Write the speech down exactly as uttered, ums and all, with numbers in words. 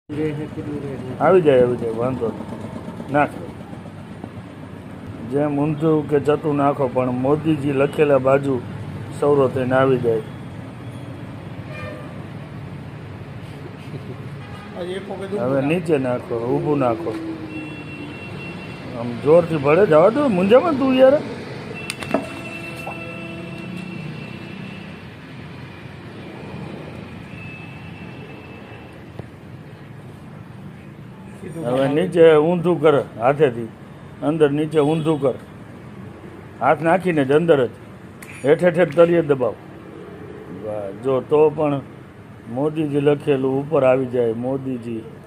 આવી જાય આવી જાય વાંધો નાખો જેમ ઊંધું કે જતું નાખો પણ મોદીજી લખેલા બાજુ સૌરો થઈને આવી જાય. હવે નીચે નાખો ઊભું નાખો આમ જોરથી ભળે જવા દો મુંજામાં તું યાર. હવે નીચે ઊંધું કર હાથેથી અંદર નીચે ઊંધું કર હાથ નાખીને જ અંદર જ હેઠ હેઠ તળિયે દબાવ. જો તો પણ મોદીજી લખેલું ઉપર આવી જાય મોદીજી.